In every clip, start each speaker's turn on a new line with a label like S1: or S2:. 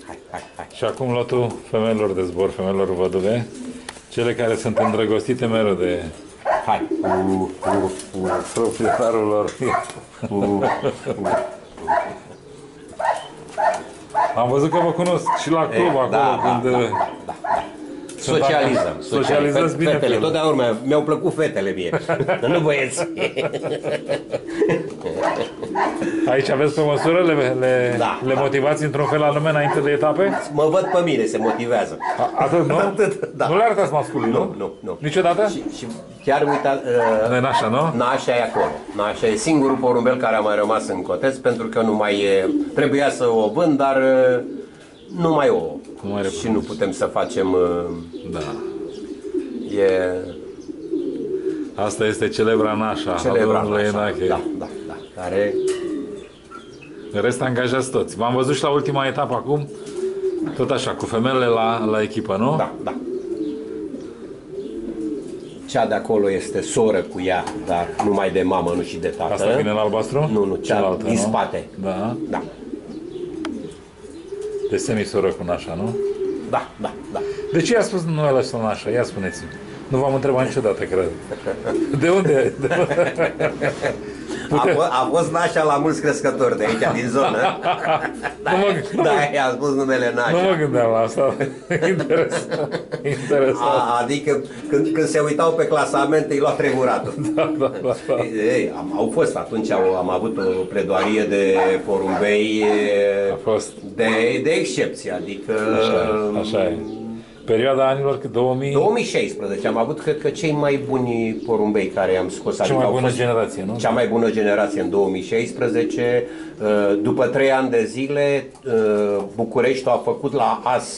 S1: hai.
S2: Și acum lotul femeilor de zbor, femeilor văduve, cele care sunt îndrăgostite mereu de
S1: Hai.
S2: proprietarul lor. Am văzut că vă cunosc și la club acolo când... Socializați bine
S1: fetele,
S2: pe
S1: totdeauna mi-au plăcut fetele mie, nu băieți.
S2: Aici aveți pe măsură, le motivați într-un fel anume înainte de etape?
S1: Mă văd pe mine, se motivează.
S2: Atât, nu?
S1: Da.
S2: Nu le arătați masculin, nu?
S1: Nu.
S2: Niciodată?
S1: Și chiar uita...
S2: Nașa, nu?
S1: Nașa e acolo. Nașa e singurul porumbel care a mai rămas în Coteț, pentru că nu mai e... Trebuia să o vând, dar nu mai o. Și nu putem să facem...
S2: Da.
S1: E...
S2: Asta este celebra Nașa.
S1: Celebra Nașa, da. Care...
S2: În rest angajați toți. V-am văzut și la ultima etapă acum, tot așa, cu femelele la echipă, nu?
S1: Da. Cea de acolo este soră cu ea, dar numai de mamă, nu și de tată.
S2: Asta vine în albastru?
S1: Nu, cea din spate.
S2: Da. De semisoră cu Nașa, nu?
S1: Da.
S2: De ce i-a spus numele ăsta Nașa? Ia spuneți-mi. Nu v-am întrebat niciodată, cred. De unde?
S1: A fost Nașa la mulți crescători de aici, din zonă. I-a spus numele Nașa.
S2: Nu mă gândeam la asta. Interesant.
S1: Adică când se uitau pe clasament, îi lua tremuratul.
S2: Da.
S1: Au fost atunci, am avut o pledoarie de porumbei de excepție. Adică...
S2: Așa e. Perioada anilor
S1: 2016 am avut, cred că, cei mai buni porumbei care am scos.
S2: Cea mai bună generație, nu?
S1: Cea mai bună generație în 2016. După 3 ani de zile, Bucureștiul a făcut la AS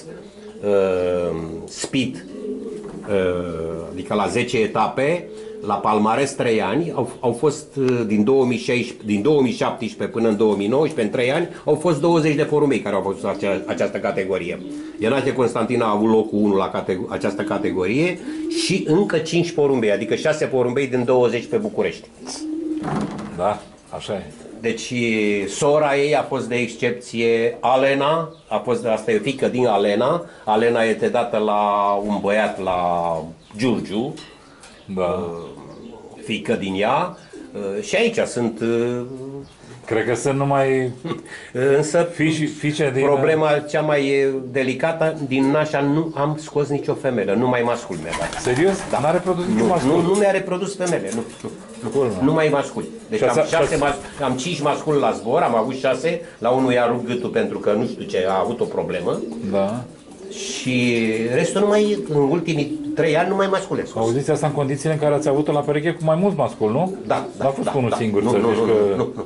S1: Speed, adică la 10 etape, la palmares 3 ani, au fost din 2017 până în 2019, în 3 ani, au fost 20 de porumbei care au fost această categorie. Ienache Constantin a avut locul 1 la această categorie și încă 5 porumbei, adică 6 porumbei din 20 pe București.
S2: Da, așa e.
S1: Deci sora ei a fost de excepție Alena, asta e fiică din Alena. Alena este dată la un băiat la Giurgiu, fiică din ea. Și aici sunt...
S2: Cred că sunt numai
S1: însă
S2: fiice din...
S1: Problema cea mai delicată, din Nașa nu am scos nicio femelă, numai mascul mi-a dat.
S2: Serios?
S1: Da.
S2: N-a reprodus niciun mascul?
S1: Nu mi-a reprodus femele, numai masculi. Deci am 5 masculi la zbor, am avut 6, la unul i-a rupt gâtul pentru că nu știu ce, a avut o problemă.
S2: Da.
S1: Și restul numai, în ultimii 3 ani, numai mascule scos.
S2: Auziți asta în condițiile în care ați avut-o la pereche cu mai mulți masculi, nu?
S1: Da.
S2: N-a fost unul singur, să zici că...
S1: Nu.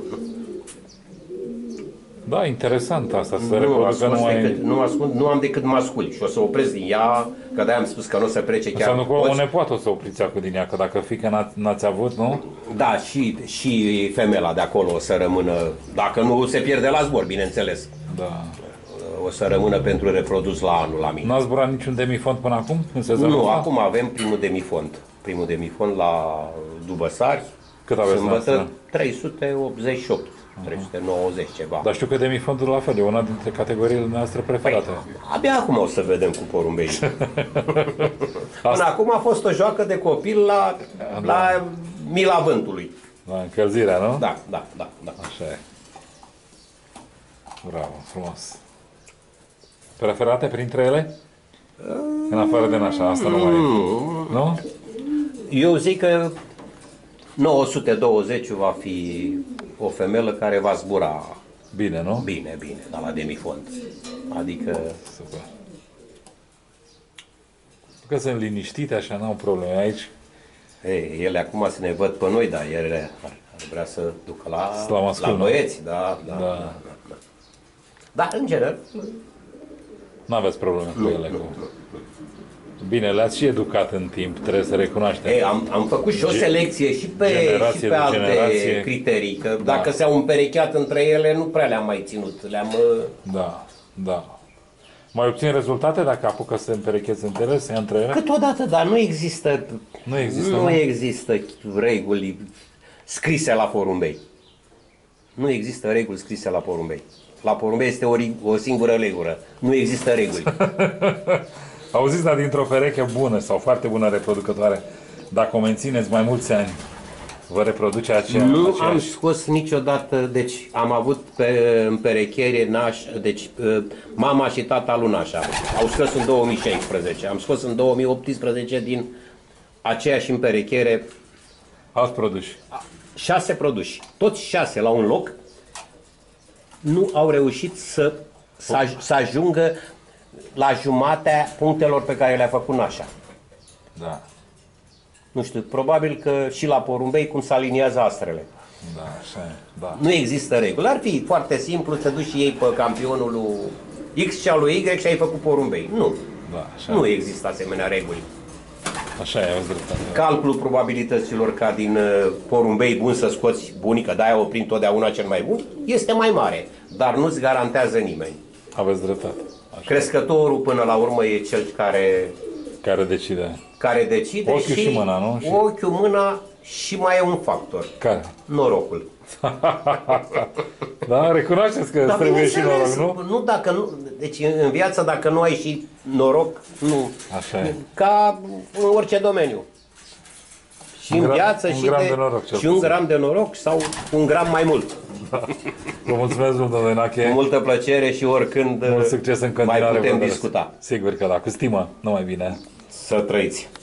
S2: Da, interesant asta, să reproducă numai...
S1: Nu am decât masculi și o să opresc din ea, că de-aia am spus că nu o să plece chiar...
S2: Înseamnă că o nepoată o să opriți acum din ea, că dacă fiică n-ați avut, nu?
S1: Da, și femela de acolo o să rămână, dacă nu se pierde la zbor, bineînțeles.
S2: Da.
S1: O să rămână pentru reprodus la anul la mine.
S2: N-a zburat niciun demifond până acum, în sezonul ăsta?
S1: Acum avem primul demifond la Dubăsari.
S2: Cât aveți noastră?
S1: 388. 390 ceva.
S2: Dar știu că demifondul la fel, e una dintre categoriile noastre preferate.
S1: Abia acum o să vedem cu porumbei. Până acum a fost o joacă de copil la mila vântului.
S2: La încălzirea, nu?
S1: Da.
S2: Așa e. Bravo, frumos. Preferate printre ele? În afară de Nașa, asta nu mai e. Nu?
S1: Eu zic că 920 va fi o femelă care va zbura
S2: bine, nu?
S1: Bine, dar la demifond. Adică...
S2: Super. Că sunt liniștite, așa, n-au probleme aici.
S1: Ei, ele acum se ne văd pe noi, dar ele ar vrea să ducă la băieți, da. Dar, în general...
S2: N-aveți probleme cu ele. Nu. Bine, le-ați și educat în timp, trebuie să recunoaștem.
S1: Ei, am făcut și o selecție și pe alte criterii, că dacă s-au împerecheat între ele, nu prea le-am mai ținut.
S2: Da. Mai obțin rezultate dacă apucă să se împerecheți între ele, să ia între ele?
S1: Câteodată, dar nu există reguli scrise la porumbei. Nu există reguli scrise la porumbei. La porumbei este o singură regulă. Nu există reguli.
S2: Auziți, dar dintr-o pereche bună sau foarte bună reproducătoare, dacă o mențineți mai mulți ani, vă reproduce aceeași?
S1: Nu am scos niciodată, deci am avut în perecherie deci mama și tata lui nașa. Au scos în 2016, am scos în 2018 din aceeași împerechiere
S2: Alți produși.
S1: 6 produși, toți 6 la un loc, nu au reușit să ajungă la jumatea punctelor pe care le-a făcut nașa.
S2: Da.
S1: Nu știu, probabil că și la porumbei cum se aliniază astrele.
S2: Da, așa e. Da.
S1: Nu există reguli. Ar fi foarte simplu să duci și ei pe campionul lui X și al lui Y și ai făcut porumbei. Nu.
S2: Da, așa
S1: Nu
S2: e.
S1: există asemenea reguli.
S2: Așa e, auzi dreptate.
S1: Calculul probabilităților ca din porumbei bun să scoți bunica, de-aia o prind totdeauna cel mai bun, este mai mare, dar nu-ți garantează nimeni.
S2: Aveți dreptate. Așa.
S1: Crescătorul până la urmă e cel
S2: Care decide.
S1: care decide.
S2: Ochiul și mâna, nu?
S1: Ochiul, mâna și mai e un factor.
S2: Care?
S1: Norocul.
S2: Da, recunoașteți că
S1: Dar
S2: trebuie și
S1: bineînțeles,
S2: noroc, nu?
S1: nu dacă nu, deci în viață dacă nu ai și noroc, nu.
S2: Așa e.
S1: Ca în orice domeniu. Și în viață
S2: un
S1: și,
S2: gram de noroc, cel
S1: și un
S2: puțin.
S1: gram de noroc sau un gram mai mult.
S2: Vă mulțumesc mult, domnule Nache.
S1: Cu multă plăcere și oricând
S2: Mult succes în
S1: mai
S2: continuare.
S1: putem
S2: vă doresc.
S1: discuta.
S2: Sigur că da, cu stimă, numai bine.
S1: Să trăiți!